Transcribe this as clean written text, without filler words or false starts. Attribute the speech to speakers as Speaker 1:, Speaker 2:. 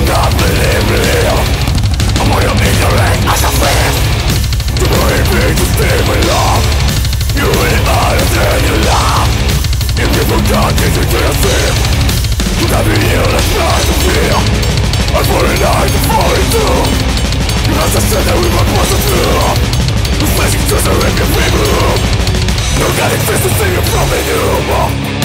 Speaker 1: not believe me. I'm on your ignorant as a friend. You believe me to stay with love. You really understand your love. If you forgot this into your sin, you got me here that's not to feel. I'm falling out to fall into. You have to say that we were supposed to do. We're flashing just a record people. You got it fixed to see you from the new.